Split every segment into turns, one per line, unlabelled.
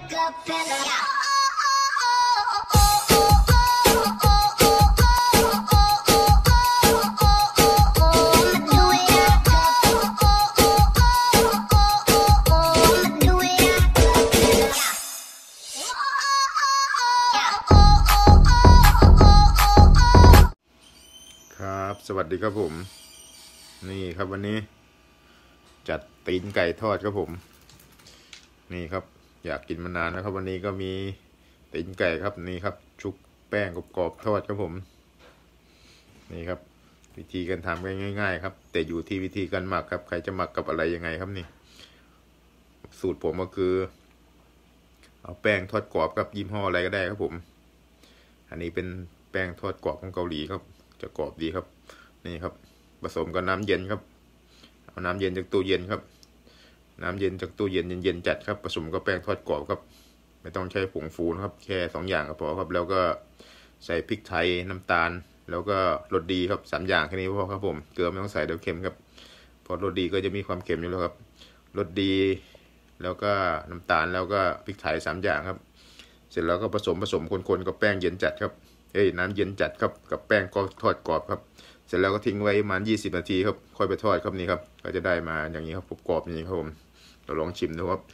สวัสดีครับผมนี่ครับวันนี้จัดตีนไก่ทอดครับผมนี่ครับอยากกินมานานแล้วครับวันนี้ก็มีตีนไก่ครับนี่ครับชุบแป้งกรอบๆทอดครับผมนี่ครับวิธีการทำง่ายๆครับแต่อยู่ที่วิธีการหมักครับใครจะหมักกับอะไรยังไงครับนี่สูตรผมก็คือเอาแป้งทอดกรอบครับยี่ห้ออะไรก็ได้ครับผมอันนี้เป็นแป้งทอดกรอบของเกาหลีครับจะกรอบดีครับนี่ครับผสมกับน้ำเย็นครับเอาน้ำเย็นจากตู้เย็นครับน้ำเย็นจากตู้เย็นเย็นๆจัดครับผสมกับแป้งทอดกรอบครับไม่ต้องใช้ผงฟูนะครับแค่2อย่างก็พอครับแล้วก็ใส่พริกไทยน้ำตาลแล้วก็รสดีครับ3อย่างแค่นี้พอครับผมเกลือไม่ต้องใส่เดี๋ยวเค็มครับเพราะรสดีก็จะมีความเค็มอยู่แล้วครับรสดีแล้วก็น้ำตาลแล้วก็พริกไทย3อย่างครับเสร็จแล้วก็ผสมคนๆกับแป้งเย็นจัดครับน้ำเย็นจัดครับกับแป้งก็ทอดกรอบครับเสร็จแล้วก็ทิ้งไว้ประมาณ20 นาทีครับค่อยไปทอดครับนี่ครับก็จะได้มาอย่างนี้ครับกรอบอย่างนี้ครับผมเราลองชิมดูครับ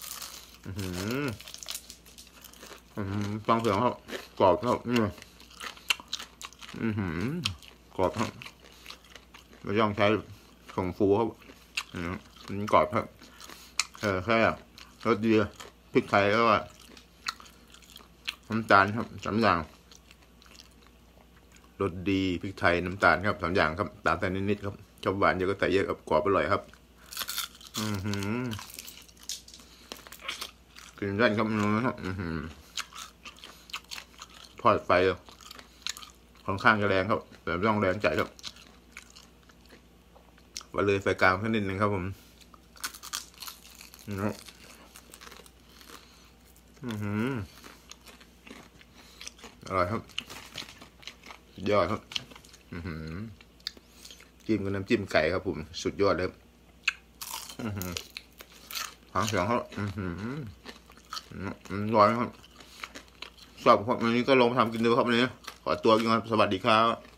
ฟังเสียงครับกรอบครับกรอบครับไม่ต้องใช้ผงฟูครับมันกรอบครับแค่รสดีพริกไทยแล้วก็น้ำตาลครับ3อย่างรสดีพริกไทยน้ำตาลครับ3อย่างครับตามแต่นิดๆครับชอบหวานเยอะก็ใส่เยอะกับกรอบอร่อยครับกินได้ครับนะครับทอดไฟค่อนข้างจะแรงครับแต่ไม่ต้องแรงจัดครับว่าเลยไฟกลางแค่นิดนึงครับผมอร่อยครับยอดครับจิ้มกับน้ำจิ้มไก่ครับผมสุดยอดเลยหางเสียงครับร้อยครับชอบครับวันนี้ก็ลองทำกินดูครับวันนี้ขอตัวกินครับสวัสดีครับ